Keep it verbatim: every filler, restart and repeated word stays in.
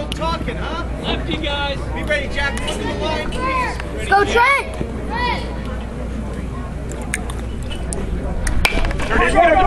No talking, huh? Lefty, guys. Be ready, Jack. Look at the line, please. Let's go, Trent! Turn it,